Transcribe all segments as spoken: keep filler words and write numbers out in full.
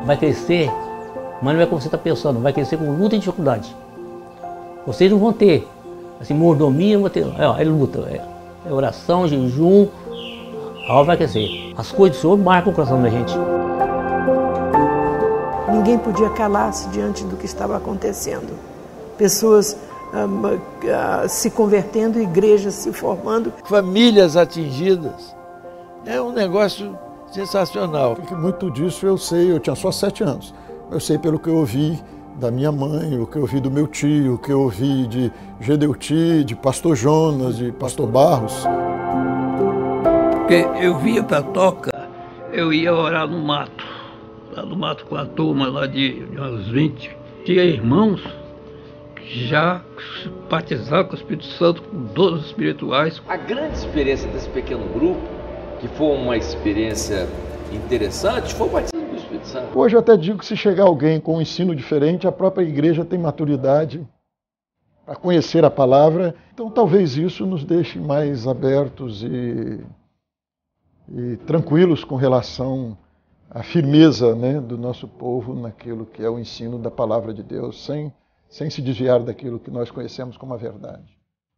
vai crescer, mas não é como você está pensando, vai crescer com luta e dificuldade. Vocês não vão ter, assim, mordomia, não vão ter, é, é luta, é, é oração, jejum, a obra vai crescer. As coisas do Senhor marcam o coração da gente. Ninguém podia calar-se diante do que estava acontecendo. Pessoas ah, ah, se convertendo, igrejas se formando. Famílias atingidas. É um negócio sensacional. Muito disso eu sei, eu tinha só sete anos. Eu sei pelo que eu ouvi da minha mãe, o que eu ouvi do meu tio, o que eu ouvi de Gedeuti, de Pastor Jonas, de Pastor Barros. Porque eu via para toca, eu ia orar no mato, lá no mato com a turma lá de, de uns vinte. Tinha irmãos que já batizaram com o Espírito Santo, com dons espirituais. A grande experiência desse pequeno grupo, que foi uma experiência interessante, foi o batismo do Espírito Santo. Hoje eu até digo que se chegar alguém com um ensino diferente, a própria igreja tem maturidade para conhecer a palavra. Então talvez isso nos deixe mais abertos e, e tranquilos com relação à firmeza, né, do nosso povo naquilo que é o ensino da palavra de Deus, sem, sem se desviar daquilo que nós conhecemos como a verdade.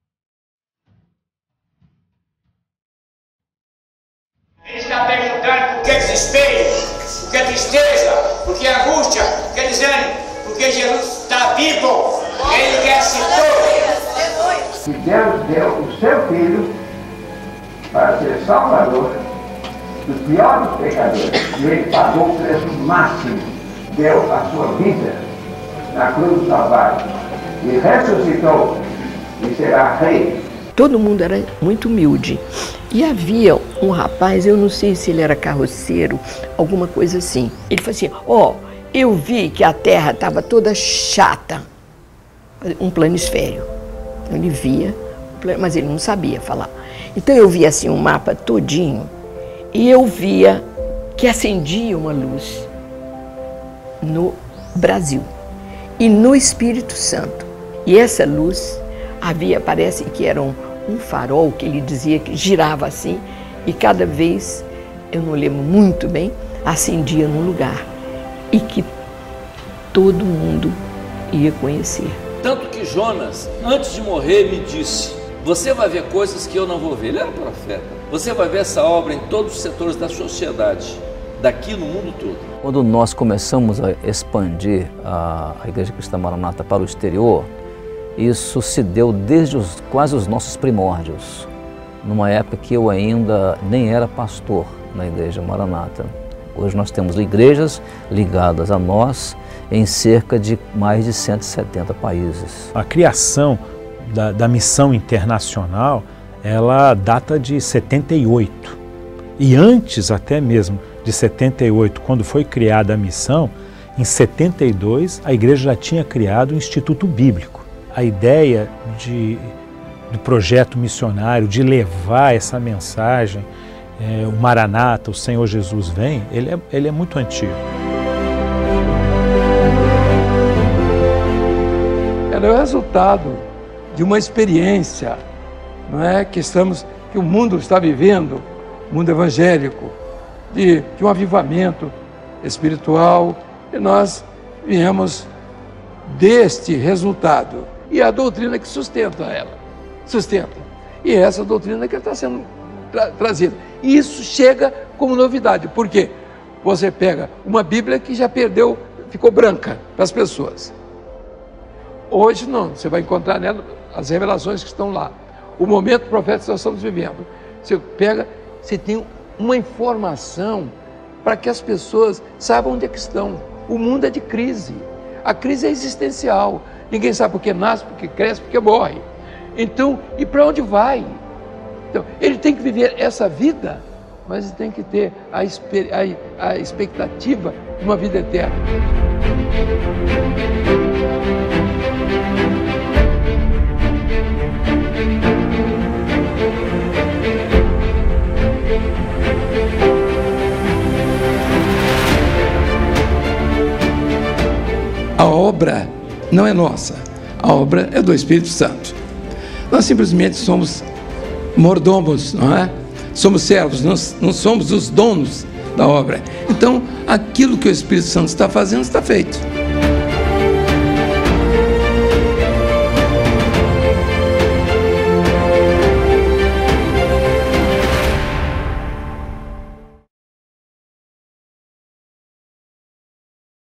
Ele está perguntando por que desespero, por que tristeza, por que angústia, por que desânimo, porque Jesus está vivo, Ele ressuscitou. E Deus deu o seu Filho para ser salvador dos piores pecadores. E Ele pagou o preço máximo, deu a sua vida na cruz do Calvário e ressuscitou e será rei. Todo mundo era muito humilde. E havia um rapaz, eu não sei se ele era carroceiro, alguma coisa assim. Ele falou assim, ó, oh, eu vi que a terra estava toda chata, um planisfério. Ele via, mas ele não sabia falar. Então eu via assim um mapa todinho e eu via que acendia uma luz no Brasil e no Espírito Santo. E essa luz havia, parece que era um um farol que ele dizia que girava assim e cada vez, eu não lembro muito bem, acendia num lugar e que todo mundo ia conhecer. Tanto que Jonas, antes de morrer, me disse, você vai ver coisas que eu não vou ver. Ele era profeta. Você vai ver essa obra em todos os setores da sociedade, daqui no mundo todo. Quando nós começamos a expandir a, a Igreja Cristã Maranata para o exterior, isso se deu desde os, quase os nossos primórdios, numa época que eu ainda nem era pastor na Igreja Maranata. Hoje nós temos igrejas ligadas a nós em cerca de mais de cento e setenta países. A criação da, da missão internacional, ela data de setenta e oito. E antes até mesmo de setenta e oito, quando foi criada a missão, em setenta e dois a igreja já tinha criado o Instituto Bíblico. A ideia de, do projeto missionário, de levar essa mensagem, é, o Maranata, o Senhor Jesus vem, ele é, ele é muito antigo. Ela é o resultado de uma experiência, não é, que, estamos, que o mundo está vivendo, o mundo evangélico, de, de um avivamento espiritual, e nós viemos deste resultado. E a doutrina que sustenta ela, sustenta. E essa doutrina que está sendo tra trazida. E isso chega como novidade. Por quê? Você pega uma Bíblia que já perdeu, ficou branca para as pessoas. Hoje não, você vai encontrar nela as revelações que estão lá. O momento profético que nós estamos vivendo. Você pega, você tem uma informação para que as pessoas saibam onde é que estão. O mundo é de crise. A crise é existencial. Ninguém sabe por que nasce, por que cresce, por que morre. Então, e para onde vai? Então, ele tem que viver essa vida, mas ele tem que ter a, a, a expectativa de uma vida eterna. A obra não é nossa, a obra é do Espírito Santo. Nós simplesmente somos mordomos, não é? Somos servos, nós não somos os donos da obra. Então, aquilo que o Espírito Santo está fazendo está feito.